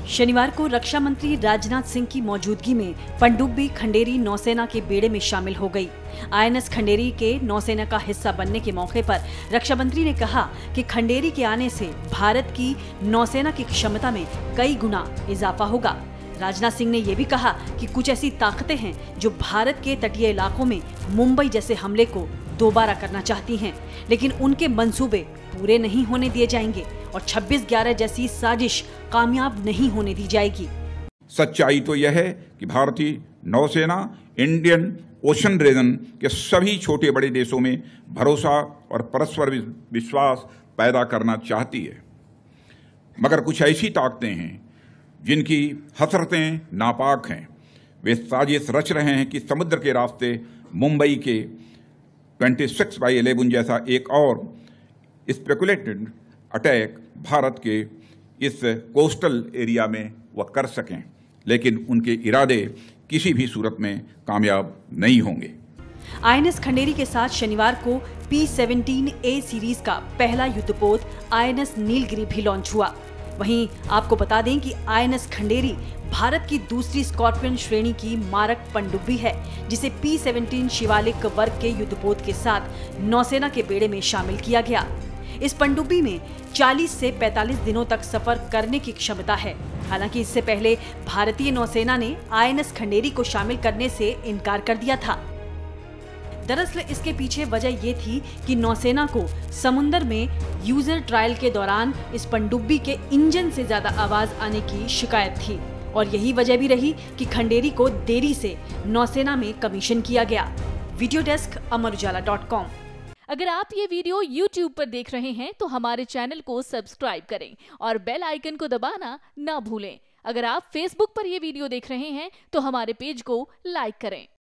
शनिवार को रक्षा मंत्री राजनाथ सिंह की मौजूदगी में पनडुब्बी खंडेरी नौसेना के बेड़े में शामिल हो गई। आईएनएस खंडेरी के नौसेना का हिस्सा बनने के मौके पर रक्षा मंत्री ने कहा कि खंडेरी के आने से भारत की नौसेना की क्षमता में कई गुना इजाफा होगा। राजनाथ सिंह ने यह भी कहा कि कुछ ऐसी ताकतें हैं जो भारत के तटीय इलाकों में मुंबई जैसे हमले को दोबारा करना चाहती हैं, लेकिन उनके मंसूबे पूरे नहीं होने दिए जाएंगे और 26/11 जैसी साजिश कामयाब नहीं होने दी जाएगी। सच्चाई तो यह है कि भारतीय नौसेना इंडियन ओशन रीजन के सभी छोटे बड़े देशों में भरोसा और परस्पर विश्वास पैदा करना चाहती है, मगर कुछ ऐसी ताकतें हैं जिनकी हसरतें नापाक हैं। वे साजिश रच रहे हैं कि समुद्र के रास्ते मुंबई के 26/11 जैसा एक और स्पेकुलेटेड अटैक भारत के इस कोस्टल एरिया में वह कर सकें, लेकिन उनके इरादे किसी भी सूरत में कामयाब नहीं होंगे। आईएनएस खंडेरी के साथ शनिवार को P-17A सीरीज का पहला युद्धपोत आईएनएस नीलगिरी भी लॉन्च हुआ। वहीं आपको बता दें कि आईएनएस खंडेरी भारत की दूसरी स्कॉर्पियन श्रेणी की मारक पनडुब्बी है, जिसे P-17 शिवालिक वर्ग के युद्धपोत के साथ नौसेना के बेड़े में शामिल किया गया। इस पनडुब्बी में 40 से 45 दिनों तक सफर करने की क्षमता है। हालांकि इससे पहले भारतीय नौसेना ने आईएनएस खंडेरी को शामिल करने से इनकार कर दिया था। दरअसल इसके पीछे वजह ये थी कि नौसेना को समुद्र में यूजर ट्रायल के दौरान इस पनडुब्बी के इंजन से ज्यादा आवाज आने की शिकायत थी और यही वजह भी रही कि खंडेरी को देरी से नौसेना में कमीशन किया गया। Video desk amarujala.com। अगर आप ये वीडियो YouTube पर देख रहे हैं तो हमारे चैनल को सब्सक्राइब करें और बेल आइकन को दबाना ना भूलें। अगर आप Facebook पर ये वीडियो देख रहे हैं तो हमारे पेज को लाइक करें।